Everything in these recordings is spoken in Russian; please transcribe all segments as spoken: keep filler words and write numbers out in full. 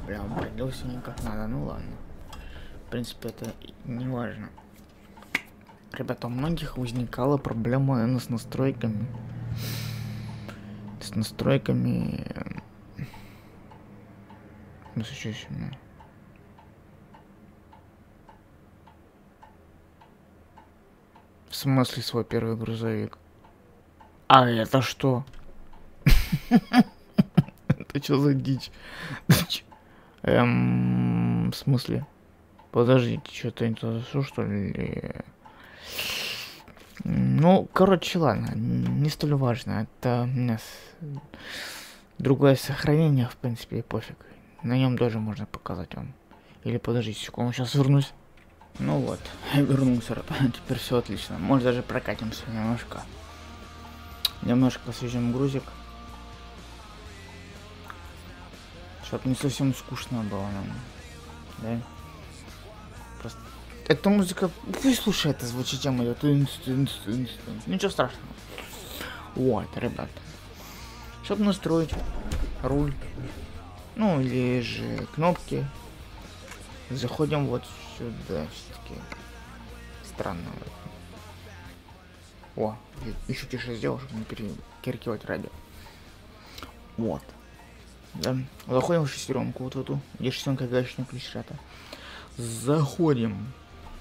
бля, убродился не как надо, ну ладно. В принципе, это не важно. Ребята, у многих возникала проблема, наверное, с настройками. С настройками... Ну, что еще у меня? В смысле свой первый грузовик? А это что? Это что за дичь? Эм, в смысле? Подождите, что-то не то, что ли? Ну, короче, ладно, не столь важно. Это у нас другое сохранение, в принципе, и пофиг. На нем тоже можно показать вам. Или подождите секунду, сейчас вернусь. Ну вот, я вернулся, теперь все отлично. Может, даже прокатимся немножко. Немножко освежим грузик. Чтоб не совсем скучно было нам. Да? Просто... Эта музыка... Вы слушай, это звучит, тема идет. Ничего страшного. Вот, ребят. Чтобы настроить руль. Ну, или же кнопки. Заходим вот сюда. Все-таки странно. О, еще тише сделал, чтобы не перекиркивать радио. Вот. Да. Заходим в шестеренку вот эту. Где шестеренка гаечный ключ рята. Заходим.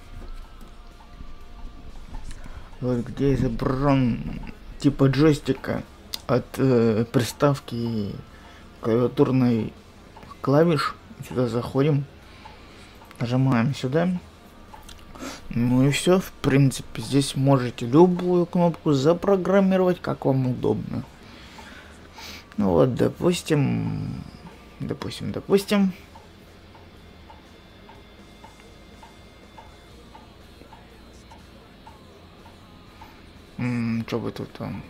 Вот где изображен типа джойстика от э, приставки клавиатурной клавиш. Сюда заходим. Нажимаем сюда. Ну и все, в принципе, здесь можете любую кнопку запрограммировать, как вам удобно. Ну вот, допустим, допустим, допустим. М-м, что бы тут там?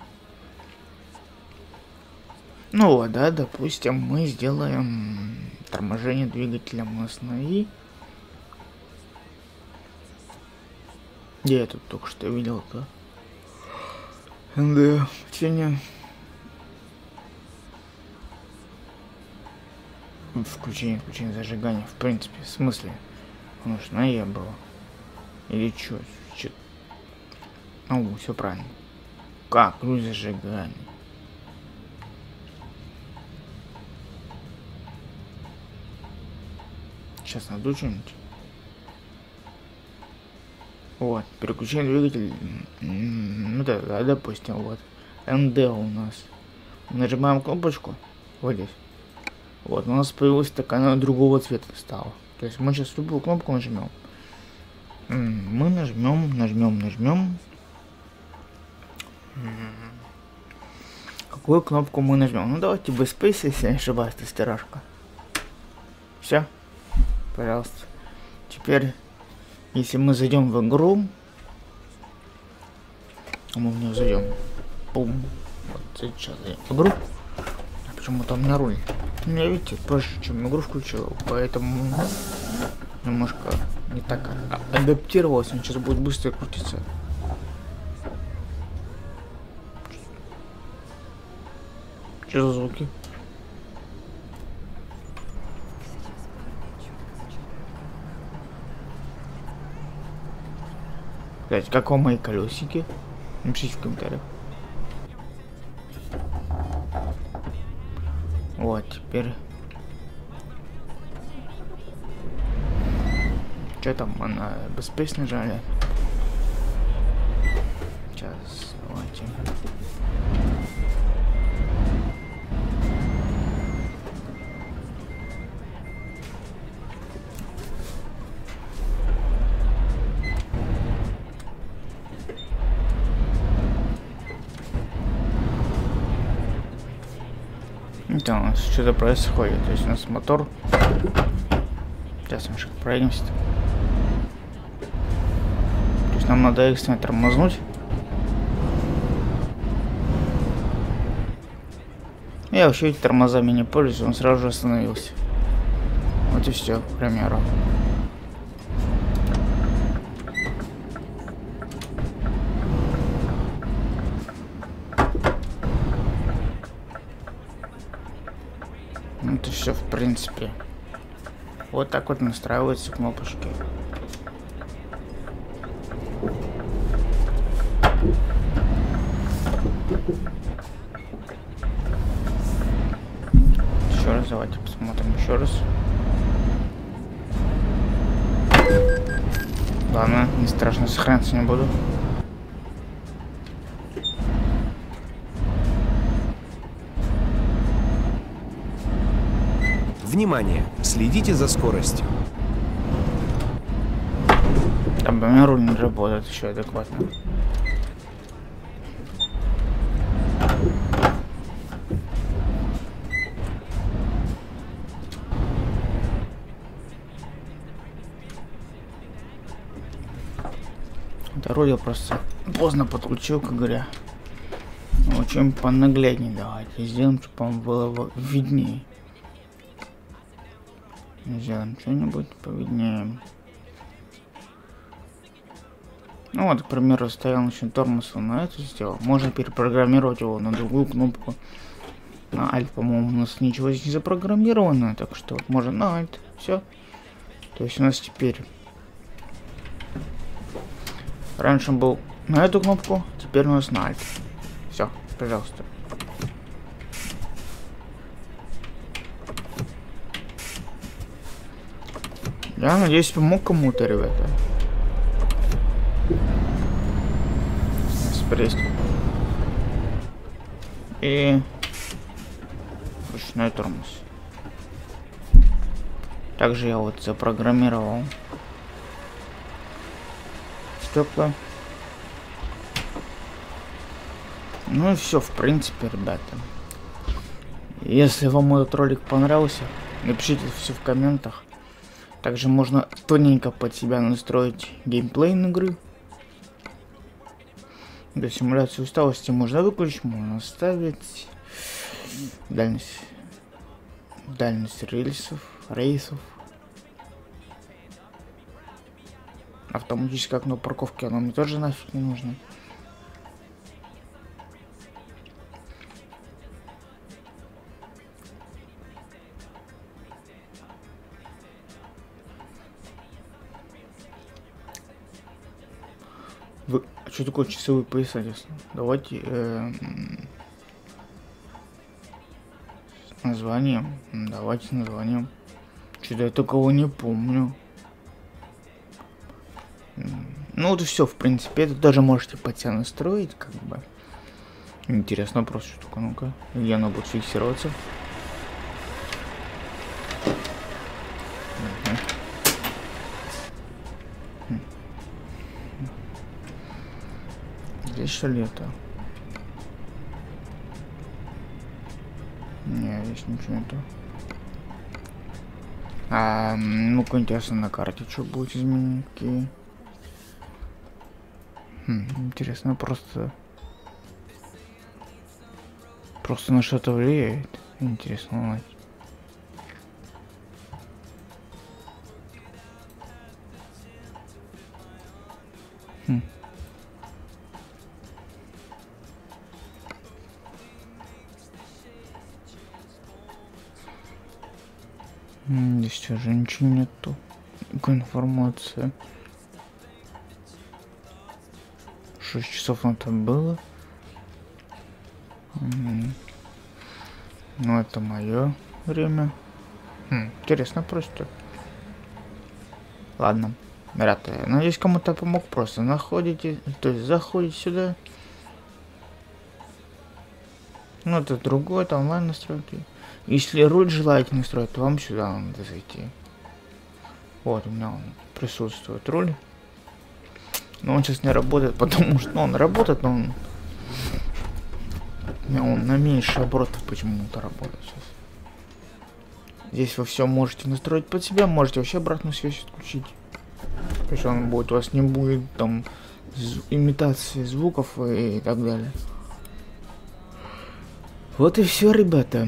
Ну вот, да, допустим, мы сделаем торможение двигателя на останови. Я тут только что видел, да? Да, тени. Включение, включение зажигания, в принципе, в смысле? Оно ж на Е было. Или чё? Чё? Ну, все правильно. Как? Ключ зажигания. Сейчас найду что-нибудь. Вот, переключение двигателя. Ну да, да, допустим, вот. эн дэ у нас. Нажимаем кнопочку. Вот здесь. Вот, у нас появилась такая, она другого цвета стала. То есть мы сейчас любую кнопку нажмем. Мы нажмем, нажмем, нажмем. Какую кнопку мы нажмем? Ну давайте без спейса, если я не ошибаюсь, тестировка. Все. Пожалуйста. Теперь, если мы зайдем в игру, мы в нее зайдем. Бум. Вот сейчас зайдем в игру. А почему там на руль? Я, видите, позже, чем игру включил, поэтому немножко не так адаптировался. Он сейчас будет быстро крутиться. Что за звуки? Кстати, как вам мои колесики? Напишите в комментариях. Вот, теперь... Что там, мы на беспейс нажали? Сейчас, давайте. Это у нас что-то происходит, то есть у нас мотор. Сейчас мы немножко пройдемся. То есть нам надо экстренно тормознуть. Я вообще эти тормозами не пользуюсь, он сразу же остановился. Вот и все, к примеру. Это все, в принципе. Вот так вот настраиваются кнопочки. Еще раз давайте посмотрим еще раз. Ладно, не страшно, сохраняться не буду. Внимание! Следите за скоростью. Там у меня руль не работает еще адекватно. Это руль я просто поздно подключил, как говоря. Очень понагляднее давайте сделаем, чтобы вам было виднее. Сделаем что-нибудь повиднее. Ну вот, к примеру, ставил еще тормоз на эту сделал. Можно перепрограммировать его на другую кнопку. На Alt, по-моему, у нас ничего здесь не запрограммировано, так что вот можно на Alt. Все. То есть у нас теперь раньше он был на эту кнопку, теперь у нас на Alt. Все, пожалуйста. Я надеюсь, помог кому-то, ребята. Спресс. И ручной тормоз. Также я вот запрограммировал стекла. Ну и все, в принципе, ребята. Если вам этот ролик понравился, напишите все в комментах. Также можно тоненько под себя настроить геймплей игры. Для симуляции усталости можно выключить, можно оставить. Дальность, дальность рельсов, рейсов. Автоматическое окно парковки, оно мне тоже нафиг не нужно. Вы... А что такое часовые пояса, ясно? Давайте э, с названием. Давайте с названием. Что-то я такого не помню. Ну вот и все, в принципе. Это даже можете под себя настроить, как бы. Интересно просто, что такое, ну-ка. Где оно будет фиксироваться? Здесь что ли это? Не, здесь ничего нету. А, ну-ка, интересно, на карте что будет изменить? Какие? Хм, интересно, просто... Просто на что-то влияет. Интересно узнать. Хм. Здесь уже ничего нету. Какая информация? шесть часов на это было. Ну это мое время. Хм, интересно просто. Ладно, ребята, надеюсь, кому-то помог. Просто находите, то есть заходите сюда. Ну это другое, это онлайн настройки. Если руль желаете настроить, то вам сюда надо зайти. Вот у меня он присутствует руль. Но он сейчас не работает, потому что ну, он работает, но он, он на меньшие обороты почему-то работает сейчас. Здесь вы все можете настроить под себя, можете вообще обратную связь отключить. То есть он будет, у вас не будет там имитации звуков и, и так далее. Вот и все, ребята.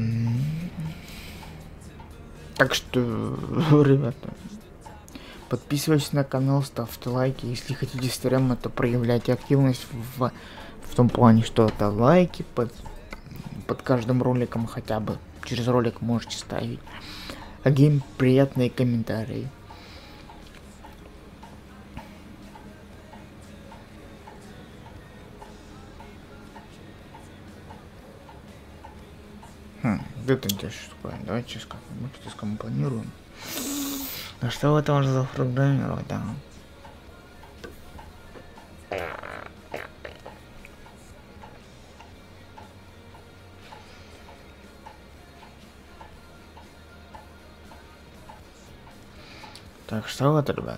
Так что, ребята, подписывайтесь на канал, ставьте лайки. Если хотите стримы, то проявляйте активность в, в том плане, что это лайки под, под каждым роликом хотя бы. Через ролик можете ставить. какие приятные комментарии. Хм, это интересно такое. Давайте сейчас как-нибудь скомпланируем. А что это можно запрограммировать, да? Так, что вот, ребят?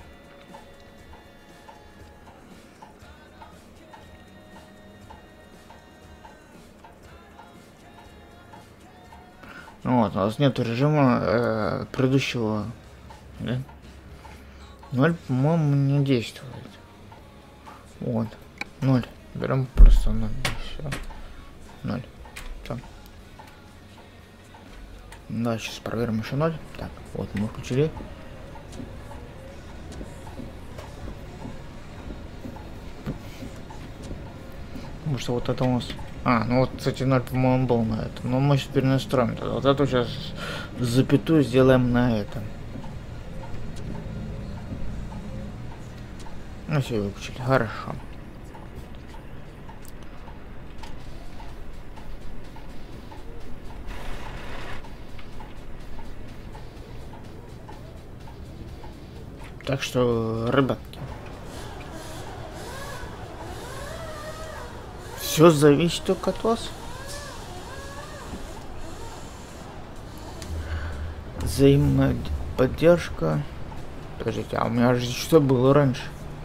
Ну вот, у нас нет режима э, предыдущего. Да? Ноль, по-моему, не действует. Вот. Ноль. Берем просто ноль. Все. Ноль. Все. Да, сейчас проверим еще ноль. Так, вот мы включили. Потому что вот это у нас... А, ну вот, кстати, ноль, по-моему, был на этом. Но мы сейчас перенастроим. Вот эту сейчас запятую сделаем на этом. Ну все, выключили. Хорошо. Так что, ребятки, все зависит только от вас. Взаимоподдержка. Подождите, а у меня же что было раньше?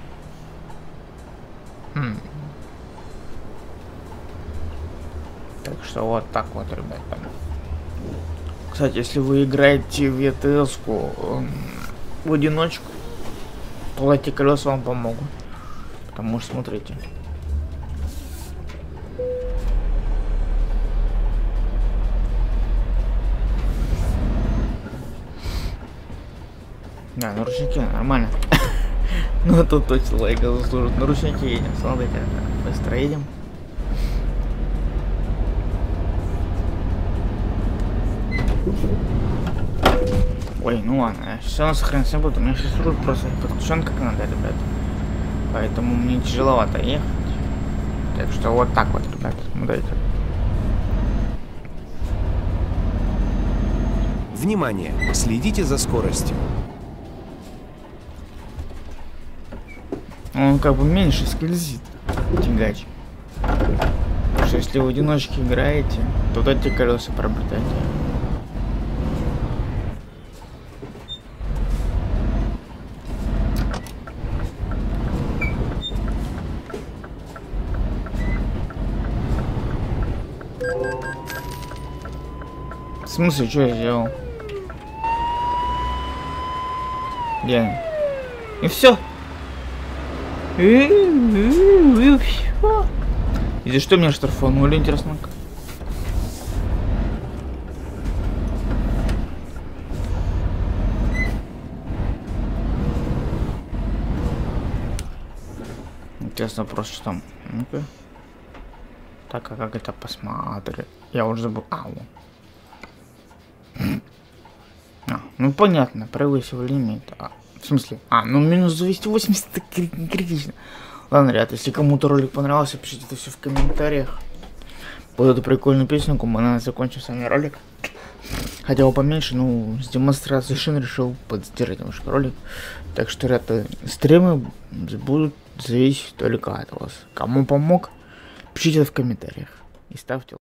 Хм. Так что вот так вот, ребята. Кстати, если вы играете в и тэ эс-ку э, в одиночку, то эти колеса вам помогут. Потому что, смотрите. Да, наручники нормально. Ну тут точно лайка заслужит. Наручники едем. Смотрите, быстро едем. Ой, ну ладно, все на сохранится буду. У меня сейчас руль просто подключен как надо, ребят. Поэтому мне тяжеловато ехать. Так что вот так вот, ребят, смотрите. Внимание! Следите за скоростью. Он как бы меньше скользит, тягач. Потому что если вы в одиночке играете, то вот эти колеса пробрать. В смысле, что я сделал? Где? И все. И все. И за что меня штрафанули, интересно? Интересно просто, что там. Ну-ка. Так, а как это посмотреть? Я уже забыл. А, вот. А, ну понятно, превысил лимит. А, в смысле? А, ну минус двести восемьдесят это не критично. Ладно, ребят, если кому-то ролик понравился, пишите это все в комментариях. Под эту прикольную песенку мы, наверное, закончим с вами ролик. Хотя бы поменьше, ну, с демонстрацией шин решил подстирать немножко ролик. Так что, ребята, стримы будут зависеть только от вас. Кому помог, пишите в комментариях и ставьте лайк.